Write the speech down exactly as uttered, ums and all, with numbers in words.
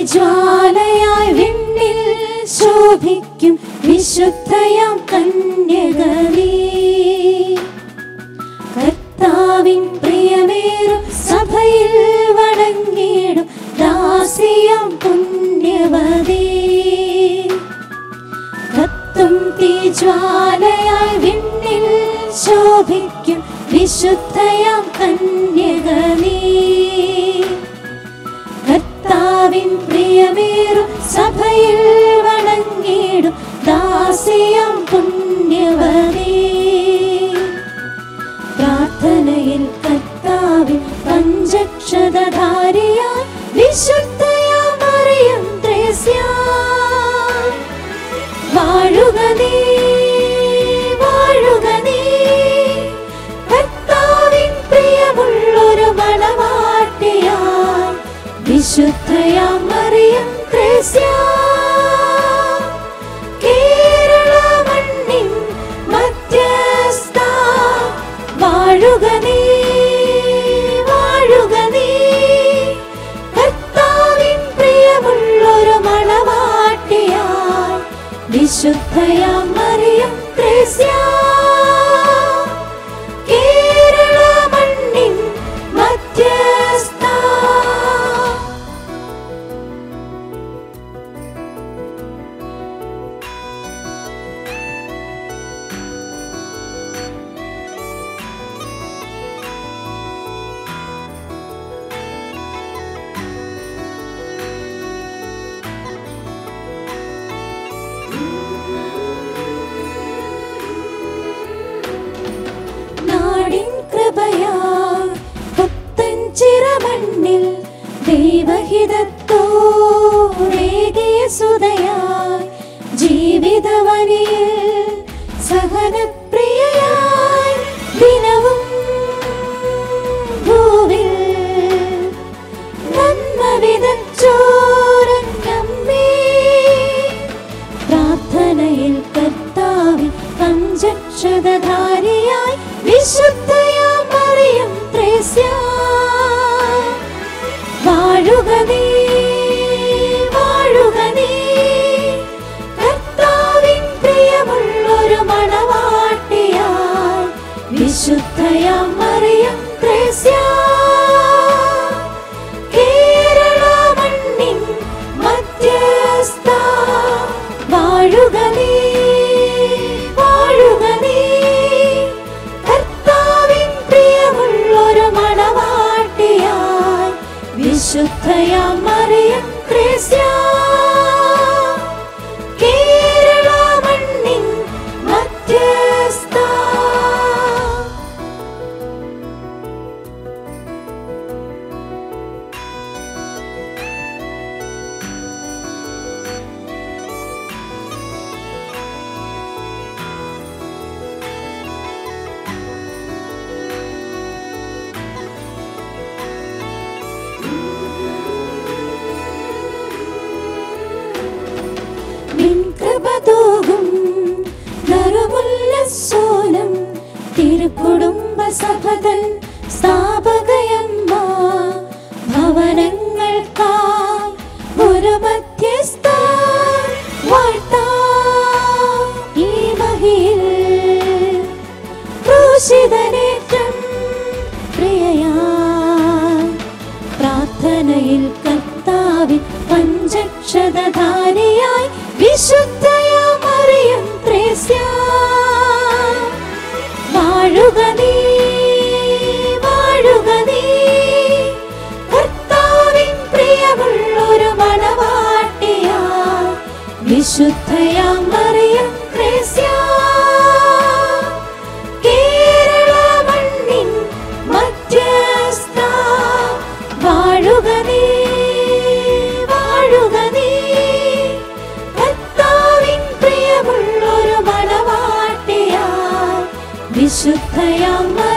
തീജ്വാലയായി വിണ്ണിൽ ശോഭിക്കും വിശുദ്ധയാം കന്യകനീ. കർത്താവിൻ പ്രിയമേറും സഭയിൽ വണങ്ങിടും ദാസിയാം പുണ്യവതീ. കത്തും തീജ്വാലയായി വിണ്ണിൽ ശോഭിക്കും വിശുദ്ധയാം കന്യകനീ. കർത്താവിൻ പ്രിയമേറും സഭയിൽ വണങ്ങിടും ദാസിയാം പുണ്യവതീ. പ്രാർത്ഥനയിൽ കർത്താവിൻ പഞ്ചക്ഷതധാരിയായി വിശുദ്ധയാം മറിയം ത്രേസ്യാ. വാഴുക നീ, വാഴുക നീ, കർത്താവിൻ പ്രിയമുള്ളൊരു മണവാട്ടിയായി വിശുദ്ധയാം മറിയം ത്രേസ്യാ. കേരള മണ്ണിൻ മധ്യസ്ഥ വാഴുക നീ, വാഴുക നീ, കർത്താവിൻ പ്രിയമുള്ളൊരു മണവാട്ടിയായി വിശുദ്ധയാം മറിയം ത്രേസ്യാ. കേരള മണ്ണിൻ മധ്യസ്ഥ. ചിറമണ്ണിൽ ദൈവഹിതത്തോടേകിയ സുതയായി ജീവിതവനിയിൽ സഹനപ്രിയയായി ദിനവും ഭൂവിൽ നന്മ വിതച്ചോരമ്മേ. പ്രാർത്ഥനയിൽ കർത്താവിൻ പഞ്ചക്ഷതധാരിയായി വിശുദ്ധയാം മറിയം ത്രേസ്യാ. വാഴുക നീ, വാഴുക നീ, കർത്താവിൻ പ്രിയമുള്ളൊരു മണവാട്ടിയായി വിശുദ്ധയാം മറിയം ത്രേസ്യാ. കേരള മണ്ണിൻ മധ്യസ്ഥ വാഴുക നീ, വാഴുക നീ, കർത്താവിൻ പ്രിയമുള്ളൊരു മണവാട്ടിയായി വിശുദ്ധയാം മറിയം ത്രേസ്യാ. കേരള മണ്ണിൻ മധ്യസ്ഥ. നറുമുല്ലസോലം തിരുക്കുടുംബ സഭതൻ സ്ഥാപകയമ്മ ഭവനങ്ങൾക്കായി ഒരു മധ്യസ്ഥ വാഴ്ത്താം ഈ മഹിയിൽ ക്രൂശിതനേറ്റം പ്രിയയായി. പ്രാർത്ഥനയിൽ കർത്താവിൻ പഞ്ചക്ഷതധാരിയായി വിശുദ്ധയാം മറിയം ത്രേസ്യാ. വാഴുക നീ, വാഴുക നീ, കർത്താവിൻ പ്രിയമുള്ളൊരു മണവാട്ടിയായി വിശുദ്ധയാം മറിയം ത്രേസ്യാ. കേരള മണ്ണിൻ മധ്യസ്ഥ വാഴുക നീ, വാഴുക നീ, കർത്താവിൻ പ്രിയമുള്ളൊരു മണവാട്ടിയായി വിശുദ്ധയാം